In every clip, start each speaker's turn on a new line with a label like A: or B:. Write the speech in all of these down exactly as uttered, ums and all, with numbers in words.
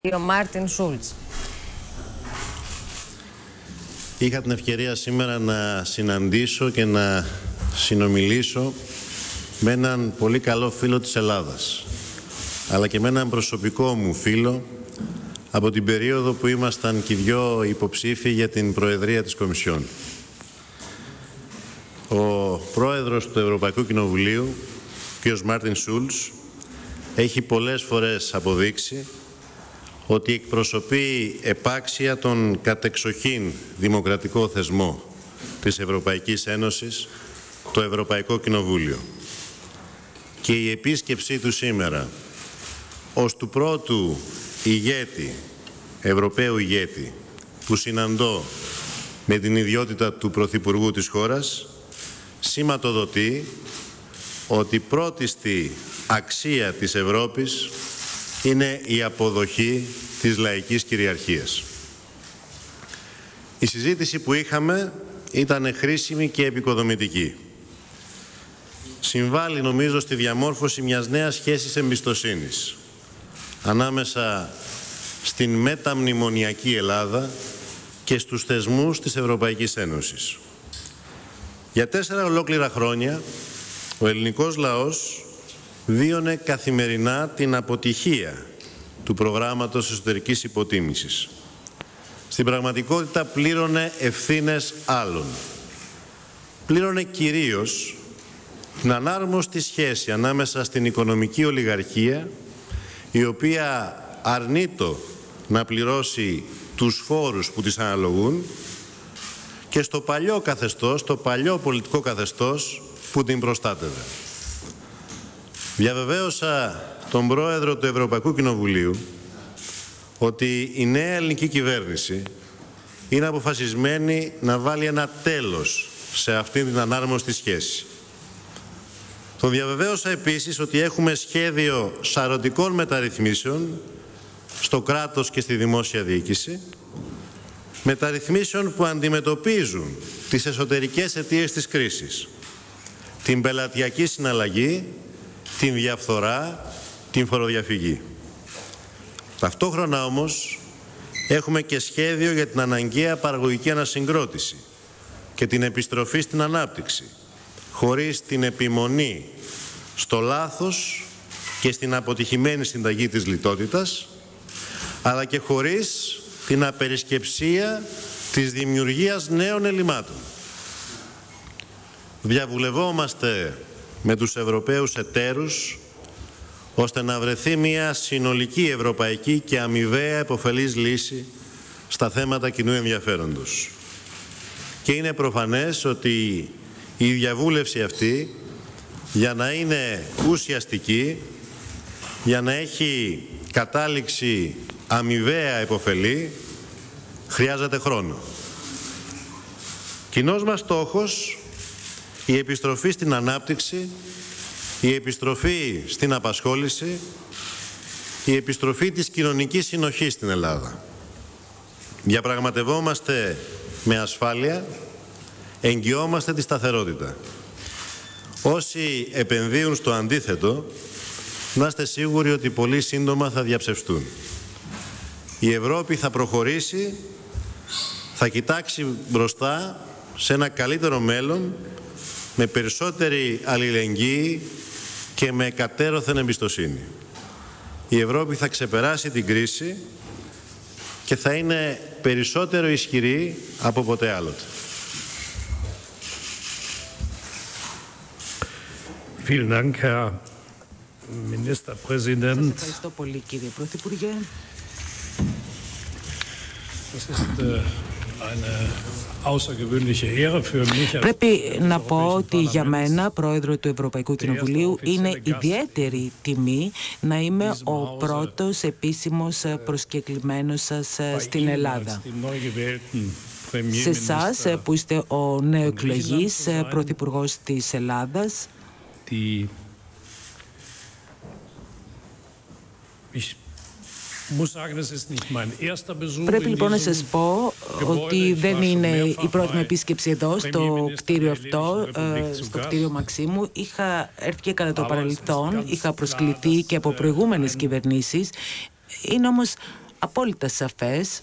A: κύριο Μάρτιν Σούλτς.
B: Είχα την ευκαιρία σήμερα να συναντήσω και να συνομιλήσω με έναν πολύ καλό φίλο της Ελλάδας, αλλά και με έναν προσωπικό μου φίλο από την περίοδο που ήμασταν και οι δυο υποψήφοι για την Προεδρία της Κομισιόν. Ο πρόεδρος του Ευρωπαϊκού Κοινοβουλίου, κ. Μάρτιν Σούλτς, έχει πολλές φορές αποδείξει ότι εκπροσωπεί επάξια τον κατεξοχήν δημοκρατικό θεσμό της Ευρωπαϊκής Ένωσης, το Ευρωπαϊκό Κοινοβούλιο. Και η επίσκεψή του σήμερα ως του πρώτου ηγέτη, Ευρωπαίου ηγέτη, που συναντώ με την ιδιότητα του Πρωθυπουργού της χώρας, σηματοδοτεί ότι πρώτιστη αξία της Ευρώπης είναι η αποδοχή της λαϊκής κυριαρχίας. Η συζήτηση που είχαμε ήταν χρήσιμη και επικοδομητική. Συμβάλλει, νομίζω, στη διαμόρφωση μιας νέας σχέσης εμπιστοσύνης ανάμεσα στην μεταμνημονιακή Ελλάδα και στους θεσμούς της Ευρωπαϊκής Ένωσης. Για τέσσερα ολόκληρα χρόνια ο ελληνικός λαός βίωνε καθημερινά την αποτυχία του προγράμματος εσωτερικής υποτίμησης. Στην πραγματικότητα πλήρωνε ευθύνες άλλων. Πλήρωνε κυρίως την ανάρμοστη σχέση ανάμεσα στην οικονομική ολιγαρχία, η οποία αρνείτο να πληρώσει τους φόρους που της αναλογούν, και στο παλιό καθεστώς, το παλιό πολιτικό καθεστώς που την προστάτευε. Διαβεβαίωσα τον πρόεδρο του Ευρωπαϊκού Κοινοβουλίου ότι η νέα ελληνική κυβέρνηση είναι αποφασισμένη να βάλει ένα τέλος σε αυτή την ανάρμοστη σχέση. Τον διαβεβαίωσα επίσης ότι έχουμε σχέδιο σαρωτικών μεταρρυθμίσεων στο κράτος και στη δημόσια διοίκηση, μεταρρυθμίσεων που αντιμετωπίζουν τις εσωτερικές αιτίες της κρίσης, την πελατειακή συναλλαγή, την διαφθορά, την φοροδιαφυγή. Ταυτόχρονα όμως έχουμε και σχέδιο για την αναγκαία παραγωγική ανασυγκρότηση και την επιστροφή στην ανάπτυξη, χωρίς την επιμονή στο λάθος και στην αποτυχημένη συνταγή της λιτότητας, αλλά και χωρίς την απερισκεψία της δημιουργίας νέων ελλημάτων. Διαβουλευόμαστε με τους Ευρωπαίους εταίρους ώστε να βρεθεί μια συνολική ευρωπαϊκή και αμοιβαία επωφελής λύση στα θέματα κοινού ενδιαφέροντος. Και είναι προφανές ότι η διαβούλευση αυτή, για να είναι ουσιαστική, για να έχει κατάληξη αμοιβαία επωφελή, χρειάζεται χρόνο. Κοινός μας στόχος, η επιστροφή στην ανάπτυξη, η επιστροφή στην απασχόληση, η επιστροφή της κοινωνικής συνοχής στην Ελλάδα. Διαπραγματευόμαστε με ασφάλεια, εγγυόμαστε τη σταθερότητα. Όσοι επενδύουν στο αντίθετο, να είστε σίγουροι ότι πολύ σύντομα θα διαψευστούν. Η Ευρώπη θα προχωρήσει, θα κοιτάξει μπροστά σε ένα καλύτερο μέλλον, με περισσότερη αλληλεγγύη και με εκατέρωθεν εμπιστοσύνη. Η Ευρώπη θα ξεπεράσει την κρίση και θα είναι περισσότερο ισχυρή από ποτέ άλλοτε.
C: Vielen Dank, Herr Ministerpräsident.
A: Ευχαριστώ πολύ, κύριε Πρωθυπουργέ. Πρέπει να πω ότι για μένα, πρόεδρο του Ευρωπαϊκού Κοινοβουλίου, είναι ιδιαίτερη τιμή να είμαι ο πρώτος επίσημος προσκεκλημένος σας στην Ελλάδα. Σε εσάς που είστε ο νεοεκλογής πρωθυπουργός της Ελλάδας, πρέπει λοιπόν να σας πω ότι δεν είναι η πρώτη μου επίσκεψη εδώ στο κτίριο αυτό, στο κτίριο Μαξίμου. Είχα έρθει και κατά το παρελθόν, είχα προσκληθεί και από προηγούμενες κυβερνήσεις. Είναι όμως απόλυτα σαφές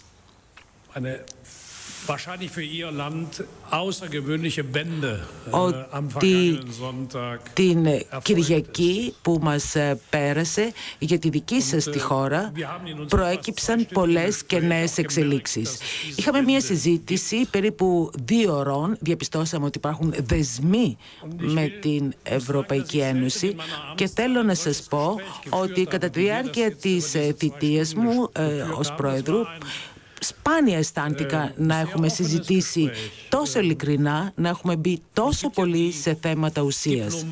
A: ότι την Κυριακή που μας πέρασε για τη δική σας τη χώρα προέκυψαν πολλές και νέες εξελίξεις. Είχαμε μια συζήτηση περίπου δύο ώρων, διαπιστώσαμε ότι υπάρχουν δεσμοί με την Ευρωπαϊκή Ένωση και θέλω να σας πω ότι κατά τη διάρκεια της θητείας μου ε, ως Πρόεδρου σπάνια αισθάνθηκα να έχουμε συζητήσει τόσο ειλικρινά, να έχουμε μπει τόσο πολύ σε θέματα ουσίας.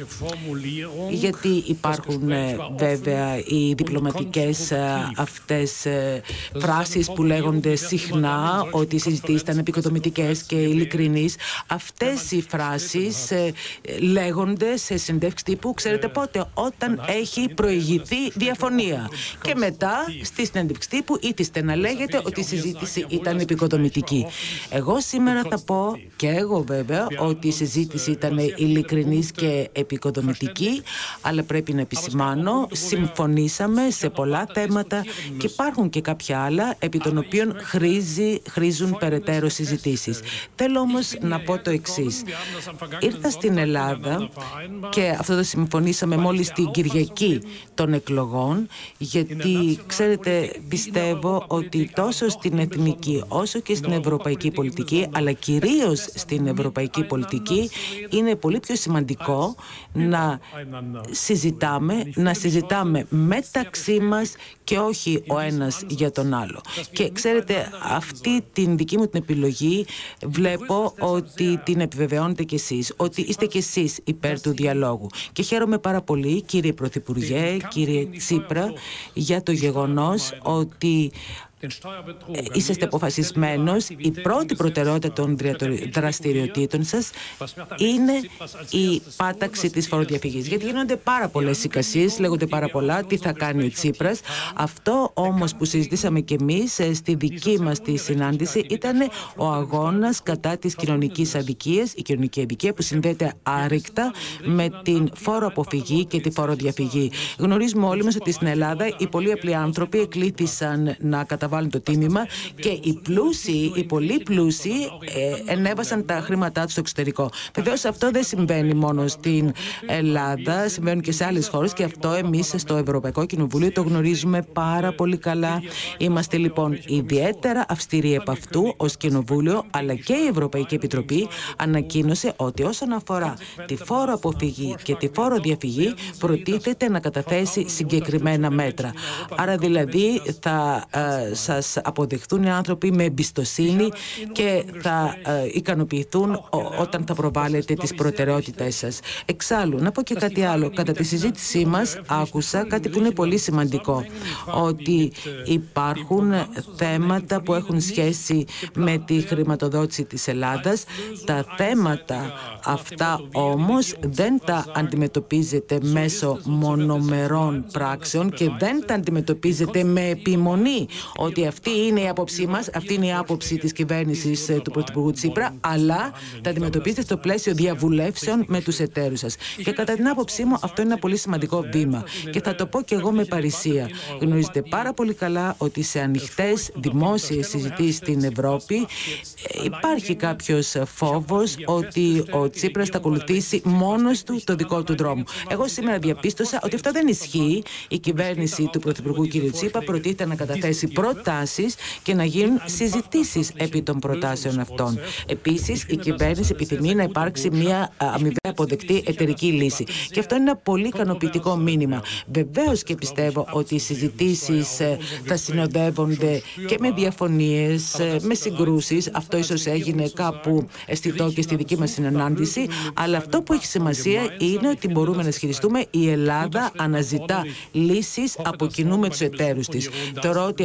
A: Γιατί υπάρχουν βέβαια οι διπλωματικές αυτές φράσεις που λέγονται συχνά ότι οι συζητήσεις ήταν επικοδομητικές και ειλικρινείς. Αυτές οι φράσεις λέγονται σε συνεντεύξεις τύπου, ξέρετε πότε, όταν έχει προηγηθεί διαφωνία. Και μετά στη συνέντευξη τύπου ήθιστε να λέγεται ότι η συζήτηση ήταν επικοδομητική. Εγώ σήμερα θα πω, και εγώ βέβαια, ότι η συζήτηση ήταν ειλικρινής και επικοδομητική, αλλά πρέπει να επισημάνω, συμφωνήσαμε σε πολλά θέματα και υπάρχουν και κάποια άλλα επί των οποίων χρήζει, χρήζουν περαιτέρω συζητήσεις. Θέλω όμως να πω το εξής. Ήρθα στην Ελλάδα και αυτό το συμφωνήσαμε μόλις την Κυριακή των εκλογών, γιατί ξέρετε, πιστεύω ότι τόσο στην εθνική όσο και στην ευρωπαϊκή πολιτική, αλλά κυρίως στην ευρωπαϊκή πολιτική, είναι πολύ πιο σημαντικό να συζητάμε, να συζητάμε μεταξύ μας και όχι ο ένας για τον άλλο. Και ξέρετε, αυτή την δική μου την επιλογή βλέπω ότι την επιβεβαιώνετε κι εσείς, ότι είστε κι εσείς υπέρ του διαλόγου. Και χαίρομαι πάρα πολύ, κύριε Πρωθυπουργέ, κύριε Τσίπρα, για το γεγονός ότι είσαστε αποφασισμένος, η πρώτη προτεραιότητα των δραστηριοτήτων σας είναι η πάταξη της φοροδιαφυγής. Γιατί γίνονται πάρα πολλές εικασίες, λέγονται πάρα πολλά, τι θα κάνει ο Τσίπρας. Αυτό όμως που συζητήσαμε κι εμείς στη δική μας τη συνάντηση ήταν ο αγώνας κατά της κοινωνικής αδικίας, η κοινωνική αδικία που συνδέεται άρρηκτα με την φόρο-αποφυγή και τη φοροδιαφυγή. Γνωρίζουμε όλοι μας ότι στην Ελλάδα οι πολύ απλοί άνθρωποι εκλήθησαν να καταβάλουν βάλουν το τίμημα και οι πλούσιοι, οι πολύ πλούσιοι ε, ενέβασαν τα χρήματά τους στο εξωτερικό. Βεβαίως αυτό δεν συμβαίνει μόνο στην Ελλάδα, συμβαίνουν και σε άλλες χώρες και αυτό εμείς στο Ευρωπαϊκό Κοινοβούλιο το γνωρίζουμε πάρα πολύ καλά. Είμαστε λοιπόν ιδιαίτερα αυστηροί επ' αυτού ως Κοινοβούλιο, αλλά και η Ευρωπαϊκή Επιτροπή ανακοίνωσε ότι όσον αφορά τη φόρο αποφυγή και τη φόρο διαφυγή προτίθεται να καταθέσει συγκεκριμένα μέτρα. Άρα δηλαδή θα ε, σας αποδεχθούν οι άνθρωποι με εμπιστοσύνη και θα ε, ικανοποιηθούν ο, όταν θα προβάλλετε τις προτεραιότητες σας. Εξάλλου, να πω και κάτι άλλο. Κατά τη συζήτησή μας άκουσα κάτι που είναι πολύ σημαντικό, ότι υπάρχουν θέματα που έχουν σχέση με τη χρηματοδότηση της Ελλάδας. Τα θέματα αυτά όμως δεν τα αντιμετωπίζετε μέσω μονομερών πράξεων και δεν τα αντιμετωπίζετε με επιμονή ότι αυτή είναι η άποψή μας, αυτή είναι η άποψη της κυβέρνησης του Πρωθυπουργού Τσίπρα, αλλά τα αντιμετωπίζετε στο πλαίσιο διαβουλεύσεων με τους εταίρους σας. Και κατά την άποψή μου αυτό είναι ένα πολύ σημαντικό βήμα. Και θα το πω και εγώ με παρησία. Γνωρίζετε πάρα πολύ καλά ότι σε ανοιχτές δημόσιες συζητήσεις στην Ευρώπη υπάρχει κάποιος φόβος ότι ο Τσίπρας θα ακολουθήσει μόνος του το δικό του δρόμο. Εγώ σήμερα διαπίστωσα ότι αυτό δεν ισχύει. Η κυβέρνηση του Πρωθυπουργού κ. Τσίπρα προτίθεται να καταθέσει προτάσεις και να γίνουν συζητήσεις επί των προτάσεων αυτών. Επίσης, η κυβέρνηση επιθυμεί να υπάρξει μια αμοιβαία αποδεκτή εταιρική λύση. Και αυτό είναι ένα πολύ ικανοποιητικό μήνυμα. Βεβαίως και πιστεύω ότι οι συζητήσεις θα συνοδεύονται και με διαφωνίες, με συγκρούσεις. Αυτό ίσως έγινε κάπου αισθητό και στη δική μας συνανάντηση. Αλλά αυτό που έχει σημασία είναι ότι μπορούμε να ισχυριστούμε η Ελλάδα αναζητά λύσεις από κοινού με τους εταίρους της. Θεωρώ ότι αυτό είναι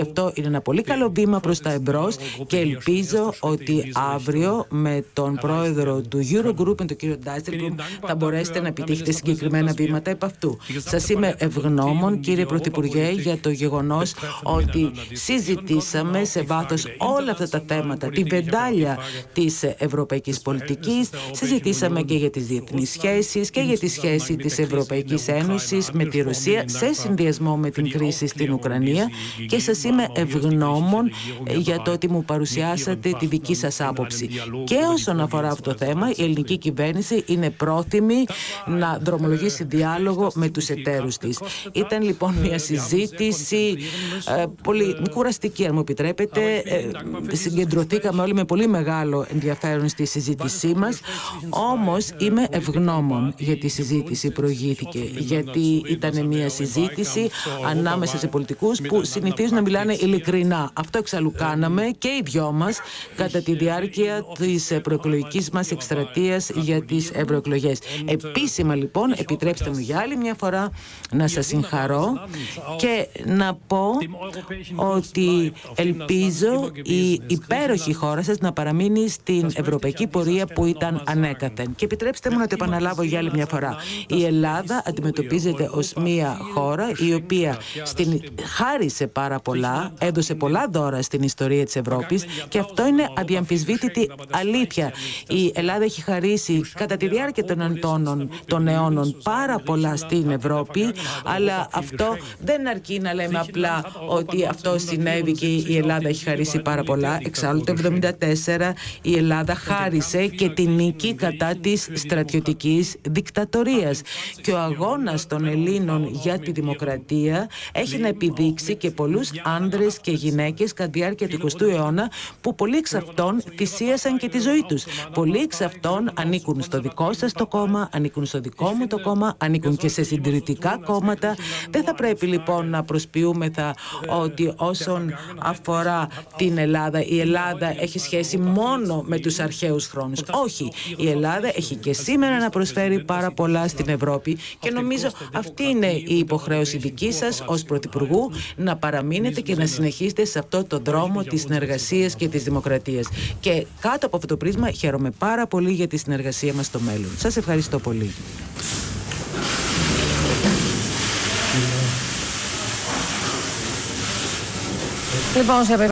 A: είναι ένα πολύ καλό βήμα προς τα εμπρός και ελπίζω ότι αύριο με τον πρόεδρο του Eurogroup, με τον κύριο Dijsselbloem, θα μπορέσετε να επιτύχετε συγκεκριμένα βήματα επ' αυτού. Σας είμαι ευγνώμων, κύριε Πρωθυπουργέ, για το γεγονός ότι συζητήσαμε σε βάθος όλα αυτά τα θέματα, τη βεντάλια της ευρωπαϊκής πολιτικής, συζητήσαμε και για τις διεθνείς σχέσεις και για τη σχέση της Ευρωπαϊκής Ένωσης με τη Ρωσία σε συνδυασμό με την κρίση στην Ουκρανία και σας είμαι ευγνώμων για το ότι μου παρουσιάσατε τη δική σας άποψη. Και όσον αφορά αυτό το θέμα, η ελληνική κυβέρνηση είναι πρόθυμη να δρομολογήσει διάλογο με τους εταίρους της. Ήταν λοιπόν μια συζήτηση ε, πολύ κουραστική, αν μου επιτρέπετε. Ε, συγκεντρωθήκαμε όλοι με πολύ μεγάλο ενδιαφέρον στη συζήτησή μας, όμως είμαι ευγνώμων για τη συζήτηση που προηγήθηκε, γιατί ήταν μια συζήτηση ανάμεσα σε πολιτικούς που συνηθίζουν να μιλάνε ειλικρινά. Αυτό εξαλλού κάναμε και οι δυο μας κατά τη διάρκεια της προεκλογικής μας εκστρατείας για τις ευρωεκλογές. Επίσημα λοιπόν, επιτρέψτε μου για άλλη μια φορά να σας συγχαρώ και να πω ότι ελπίζω η υπέροχη χώρα σας να παραμείνει στην ευρωπαϊκή πορεία που ήταν ανέκαθεν. Και επιτρέψτε μου να το επαναλάβω για άλλη μια φορά. Η Ελλάδα αντιμετωπίζεται ως μια χώρα η οποία στην... χάρισε πάρα πολλά, έδωσε πολλά δώρα στην ιστορία της Ευρώπης και αυτό είναι αδιαμφισβήτητη αλήθεια. Η Ελλάδα έχει χαρίσει κατά τη διάρκεια των εντόνων των αιώνων πάρα πολλά στην Ευρώπη, αλλά αυτό δεν αρκεί να λέμε απλά ότι αυτό συνέβη και η Ελλάδα έχει χαρίσει πάρα πολλά. Εξάλλου το εβδομήντα τέσσερα η Ελλάδα χάρισε και τη νίκη κατά της στρατιωτικής δικτατορίας. Και ο αγώνας των Ελλήνων για τη δημοκρατία έχει να επιδείξει και πολλούς άνδρες και γυναίκες κατά τη διάρκεια του εικοστού αιώνα που πολλοί εξ αυτών θυσίασαν και τη ζωή τους. Πολλοί εξ αυτών ανήκουν στο δικό σας το κόμμα, ανήκουν στο δικό μου το κόμμα, ανήκουν και σε συντηρητικά κόμματα. Δεν θα πρέπει λοιπόν να προσποιούμεθα ότι όσον αφορά την Ελλάδα, η Ελλάδα έχει σχέση μόνο με τους αρχαίους χρόνους. Όχι, η Ελλάδα έχει και σήμερα να προσφέρει πάρα πολλά στην Ευρώπη και νομίζω αυτή είναι η υποχρέωση δική σας ως Πρωθυπουργού, να παραμείνετε και να συνεχίσετε σε αυτό το δρόμο της συνεργασίας και της δημοκρατίας. Και κάτω από αυτό το πρίσμα χαίρομαι πάρα πολύ για τη συνεργασία μας στο μέλλον. Σας ευχαριστώ πολύ. Λοιπόν,